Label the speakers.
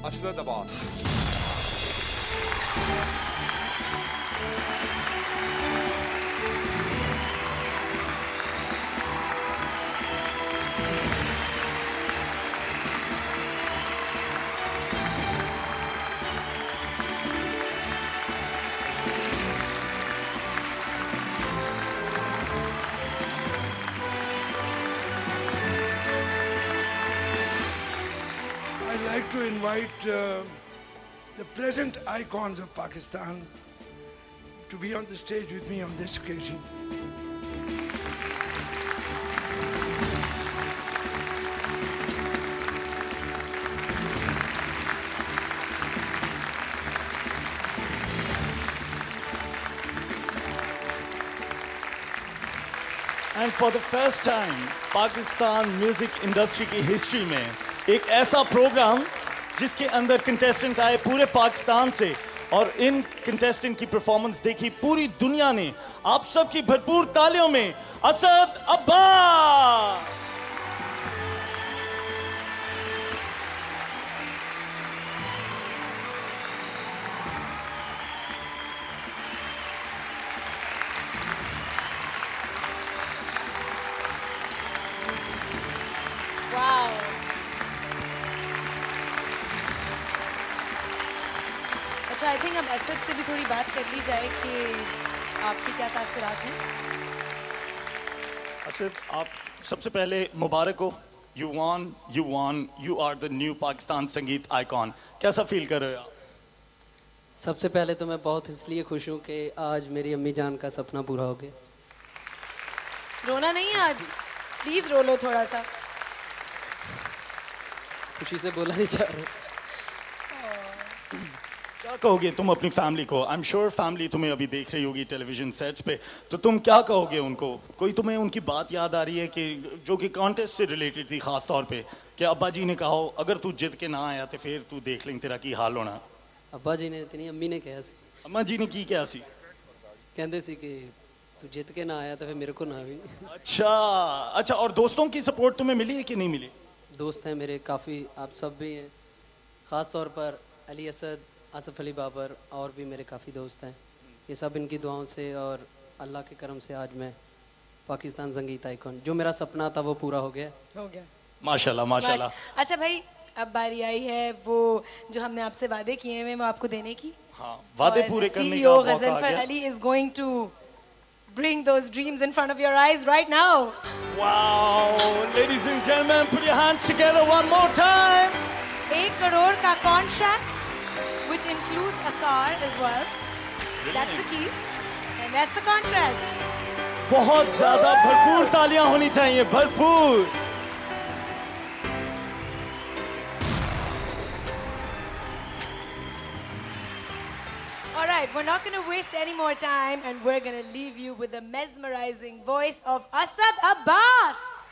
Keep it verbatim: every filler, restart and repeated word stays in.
Speaker 1: Asad Abbas.
Speaker 2: I'd like to invite uh, the present icons of Pakistan to be on the stage with me on this occasion.
Speaker 3: And for the first time, Pakistan music industry की history में एक ऐसा programme जिसके अंदर contestant आए पूरे पाकिस्तान से और इन कंटेस्टेंट की परफॉर्मेंस देखी पूरी दुनिया ने। आप सबकी भरपूर तालियों में असद अब्बास।
Speaker 4: Wow. अच्छा, आई थिंक अब असद से भी थोड़ी बात कर ली जाए कि आपकी क्या तासुरात हैं।
Speaker 3: असद, आप सबसे पहले मुबारक हो। You won you won you are the new Pakistan sangeet icon. कैसा फील कर रहे हो आप?
Speaker 5: सबसे पहले तो मैं बहुत इसलिए खुश हूँ कि आज मेरी अम्मी जान का सपना पूरा हो गया।
Speaker 4: रोना नहीं है आज, प्लीज रो लो थोड़ा सा।
Speaker 5: खुशी से बोला नहीं चाह रहा।
Speaker 3: क्या कहोगे तुम अपनी फैमिली को? आई एम श्योर फैमिली तुम्हें अभी देख रही होगी टेलीविजन सेट्स पे, तो तुम क्या कहोगे उनको? कोई तुम्हें उनकी बात याद आ रही है कि जो कि कॉन्टेस्ट से रिलेटेड थी खास तौर पे, कि अब्बा जी ने कहा अगर तू जित के ना आया तो फिर तू देख लें तेरा की हाल होना?
Speaker 5: अब्बा जी ने इतनी अम्मी ने कहा सी,
Speaker 3: अम्मा जी ने की क्या सी?
Speaker 5: कहते सी कि तू जित के ना आया तो फिर मेरे को ना भी।
Speaker 3: अच्छा अच्छा। और दोस्तों की सपोर्ट तुम्हें मिली है कि नहीं मिली?
Speaker 5: दोस्त हैं मेरे काफ़ी, आप सब भी हैं, ख़ास तौर पर अली असद, आसिफ अली बाबर और भी मेरे काफ़ी दोस्त हैं। ये सब इनकी दुआओं से और अल्लाह के करम से आज मैं पाकिस्तान संगीत आइकॉन, जो मेरा सपना था वो पूरा हो गया
Speaker 4: हो गया
Speaker 3: माशाल्लाह माशाल्लाह।
Speaker 4: अच्छा भाई, अब बारी आई है वो जो हमने आपसे वादे किए हैं वो आपको देने की।
Speaker 3: हाँ, वादे पूरे करने का मौका आ गया।
Speaker 4: Ali is going to bring those dreams in front of your eyes right now.
Speaker 3: Wow, ladies and gentlemen, put your hands together one more time.
Speaker 4: एक करोड़ का contract, which includes a car as well. That's the key, and that's the contract.
Speaker 3: बहुत ज़्यादा भरपूर तालियां होनी चाहिए, भरपूर।
Speaker 4: All right, we're not going to waste any more time, and we're going to leave you with the mesmerizing voice of Asad Abbas.